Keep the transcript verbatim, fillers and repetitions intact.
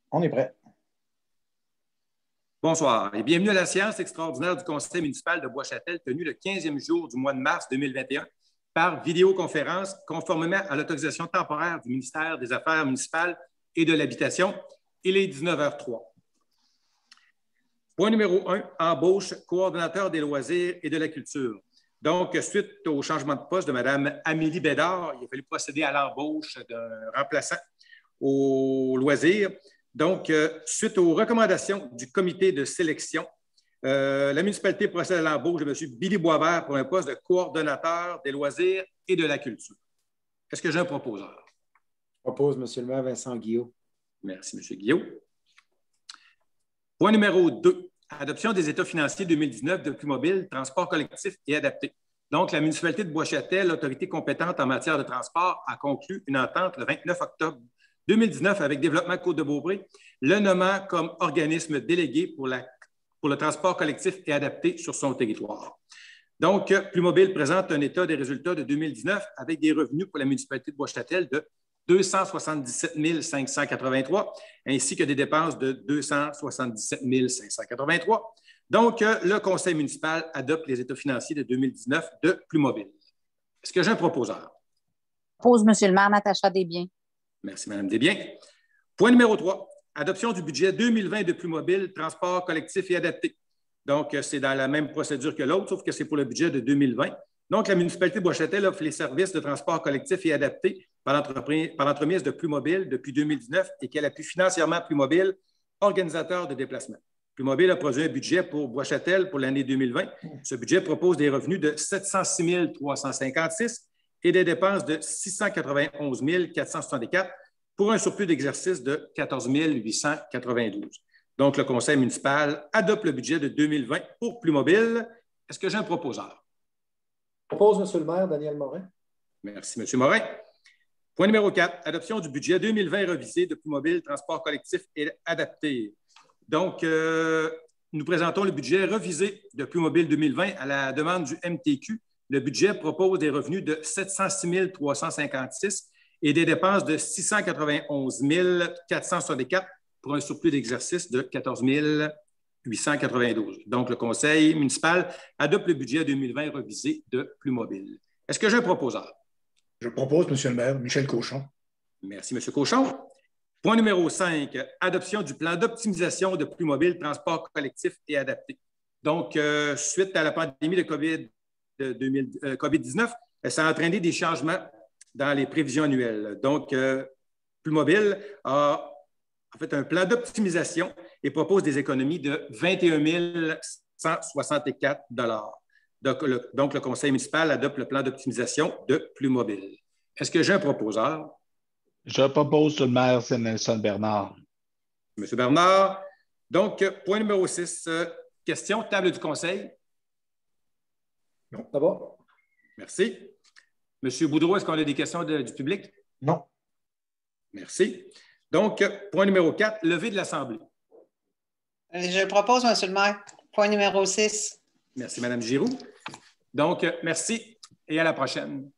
On est prêt. Bonsoir et bienvenue à la séance extraordinaire du Conseil municipal de Bois-Châtel tenue le quinzième jour du mois de mars deux mille vingt et un par vidéoconférence conformément à l'autorisation temporaire du ministère des Affaires municipales et de l'Habitation. Il est dix-neuf heures trois. Point numéro un, embauche coordonnateur des loisirs et de la culture. Donc, suite au changement de poste de Mme Amélie Bédard, il a fallu procéder à l'embauche d'un remplaçant aux loisirs. Donc, euh, suite aux recommandations du comité de sélection, euh, la municipalité procède à l'embauche de M. Billy Boisvert pour un poste de coordonnateur des loisirs et de la culture. Est-ce que j'ai un proposeur? Je propose M. le maire Vincent Guillot. Merci, M. Guillot. Point numéro deux, adoption des états financiers deux mille dix-neuf de Plumobile, transport collectif et adapté. Donc, la municipalité de Bois-Châtel, l'autorité compétente en matière de transport, a conclu une entente le vingt-neuf octobre deux mille dix-neuf avec Développement Côte-de-Beaupré, le nommant comme organisme délégué pour, la, pour le transport collectif et adapté sur son territoire. Donc, Plumobile présente un état des résultats de deux mille dix-neuf avec des revenus pour la municipalité de Bois-Châtel de deux cent soixante-dix-sept mille cinq cent quatre-vingt-trois ainsi que des dépenses de deux cent soixante-dix-sept mille cinq cent quatre-vingt-trois. Donc, le conseil municipal adopte les états financiers de deux mille dix-neuf de Plumobile. Est-ce que j'ai un proposeur? Propose M. le maire Natacha Desbiens. Merci, Mme Desbiens. Point numéro trois, adoption du budget deux mille vingt de Plumobile, transport collectif et adapté. Donc, c'est dans la même procédure que l'autre, sauf que c'est pour le budget de deux mille vingt. Donc, la municipalité de Bois-Châtel offre les services de transport collectif et adapté par l'entremise de Plumobile depuis deux mille dix-neuf et qu'elle appuie financièrement Plumobile, organisateur de déplacement. Plumobile a produit un budget pour Bois-Châtel pour l'année deux mille vingt. Ce budget propose des revenus de sept cent six mille trois cent cinquante-six et des dépenses de six cent quatre-vingt-onze mille quatre cent soixante-quatre pour un surplus d'exercice de quatorze mille huit cent quatre-vingt-douze. Donc, le conseil municipal adopte le budget de deux mille vingt pour Plumobile. Est-ce que j'ai un proposeur? Je propose M. le maire Daniel Morin. Merci, M. Morin. Point numéro quatre, adoption du budget deux mille vingt revisé de Plumobile, transport collectif et adapté. Donc, euh, nous présentons le budget revisé de Plumobile deux mille vingt à la demande du M T Q. Le budget propose des revenus de sept cent six mille trois cent cinquante-six et des dépenses de six cent quatre-vingt-onze mille quatre cent soixante-quatre pour un surplus d'exercice de quatorze mille huit cent quatre-vingt-douze. Donc, le conseil municipal adopte le budget deux mille vingt revisé de Plumobile. Est-ce que j'ai un proposeur? Je propose, M. le maire, Michel Cochon. Merci, M. Cochon. Point numéro cinq, adoption du plan d'optimisation de Plumobile, transport collectif et adapté. Donc, euh, suite à la pandémie de COVID dix-neuf, ça a entraîné des changements dans les prévisions annuelles. Donc, euh, Plumobile a en fait un plan d'optimisation et propose des économies de vingt et un mille cent soixante-quatre dollars. Donc le, donc, le conseil municipal adopte le plan d'optimisation de Plumobile. Est-ce que j'ai un proposeur? Je propose, M. le maire, c'est Nelson Bernard. M. Bernard. Donc, point numéro six, question, table du conseil. Non, d'abord. Merci. M. Boudreau, est-ce qu'on a des questions de, du public? Non. Merci. Donc, point numéro quatre, levée de l'Assemblée. Je propose, M. le maire, point numéro six. Merci, Mme Giroux. Donc, merci et à la prochaine.